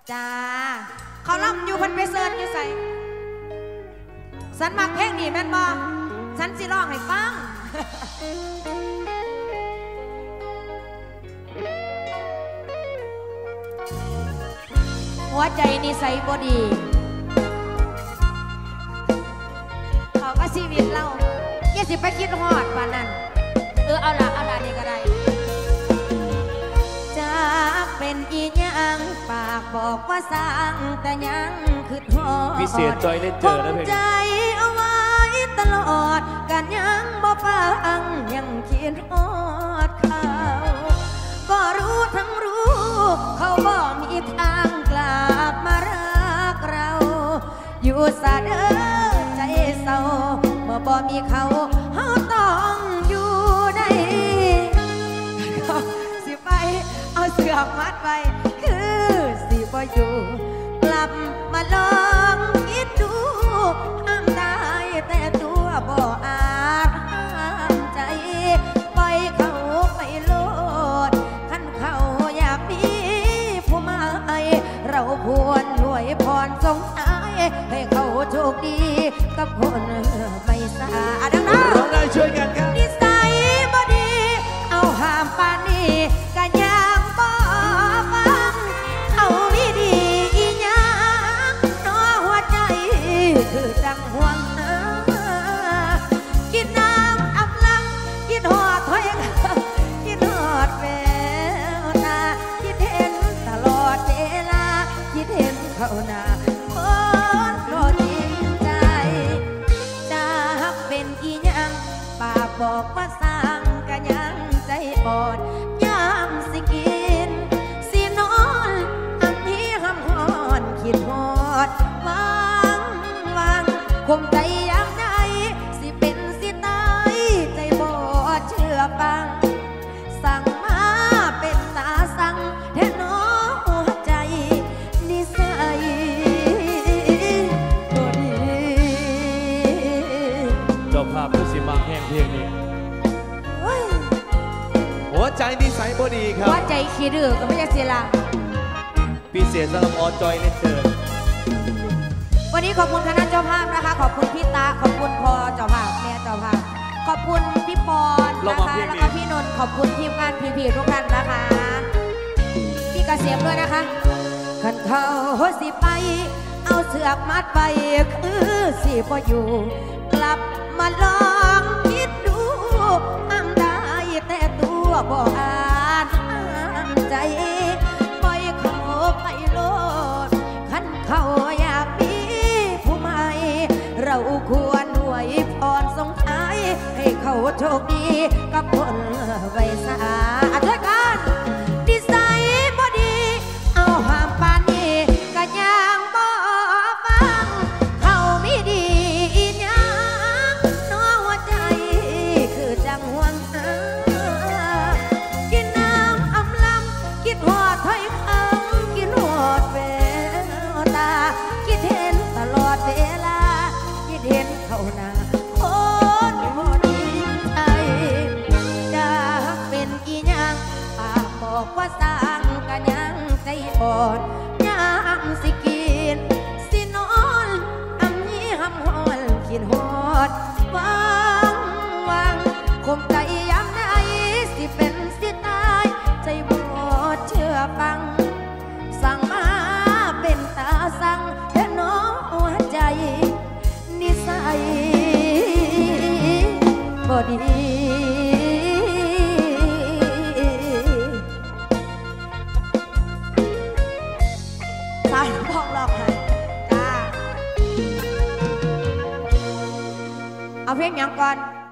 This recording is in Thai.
จ้าเขาล่ำอยู่พันไปเซิร์นอยู่ใส่ฉันมักเพลงนี้แม่นบ่ฉันสิร้องให้ฟังหัวใจนิสัยบ่ดีเขาก็ชีวิตเราอย่าสิไปคิดฮอดป่านนั้นเอาละนี่ก็ได้จะเป็นอีหยังปากบอกว่าสร้างแต่ยังคือทอดพิเศษจอยเล่นเจอแล้วเพลงใจเอาไว้ตลอดกันยังบ่ฟังยังคิดฮอดเขาก็รู้ทั้งรู้เขาบ่มีทางกลับมารักเราอยู่ซะเด้อใจเศร้าเมื่อบ่มีเขาเฮาต้องอยู่ได้สิไปเอาเสือมัดไว้คือสิบ่อยู่กลับมาลองคิดดูห้ามได้แต่ตัวบ่อาจห้ามใจปล่อยเขาไปโลดคันเขาอยากมีผู้มาเราควรรวยพรสงท้ายให้เขาโชคดีกับคนไม่สะอาดร้องได้ช่วยกันครับนิสัยบ่ดีเอาห้ามปานนี้กันยังบ่ฟังเขาไม่ดีอีหยังน้อหัวใจคือจังห่วงกินน้ำอับลังกินหอดถอยกินหอดแววตาคิดเห็นตลอดเวลาคิดเห็นเขาหน้าคนโปรดจริงใจจะเป็นอีหยังปากบอกว่าสร้างกันยังใจอ่อนยังสิกินสินอนอันนี้ห้ำหอนคิดหอดวางคมใจยังไงสิเป็นสิตายใจบอดเชื่อฟังสั่งมาเป็นตาสั่งแทนน้องหัวใจนิสัยบ่ดีเจ้าภาพผู้สิมาแห่งเพลงนี้หัวใจนิสัยบ่ดีครับหัวใจขี้ดื้อก็ไม่ใช่เสียละพิเศษสำหรับอจอยเล่นเจอวันนี้ขอบคุณคณะเจ้าภาพนะคะขอบคุณพี่ตาขอบคุณพอเจ้าภาพแม่เจ้าภาพขอบคุณพี่ปอนนะคะแล้วก็พี่นนท์ขอบคุณทีมงานพี่ๆทุกท่านนะคะพี่เกษมด้วยนะคะขันเขาสิไปเอาเสือกมัดไปคือสิบ่อยู่กลับมาลองคิดดูห้ามได้แต่ตัวบ่อาจห้ามใจปล่อยเขาไปโลดขันเขาอยากมีผู้ใหม่เราควรอวยพรส่งท้ายให้เขาโชคดีกับคนไว้สาด้วยกันนิสัยบ่ดีเอาห้ามปานนี้ก็ยังบ่ฟังเขาไม่ดีอีหยังน้อหัวใจคือจังห่วงกินน้ำอำลำคิดหอดถ้อยคำคิดหอดแววตาคิดเห็นตลอดเวลาคิดเห็นเขาหน้าคนบ่ดีใจจะเป็นอีหยังปากบอกว่าสร้างกันยังใจอ่อนยังสิกินสินอนอันนี้ห้ำหอนคิดหอดวางคมใจย้ำในสิเป็นสิตายใจบ่เชื่อฟังสั่งมาเป็นตาสั่งแค่น้องหัวใจนิสัยบ่ดีสายพองหลอกให้จ้าเอาเพลงยังก่อน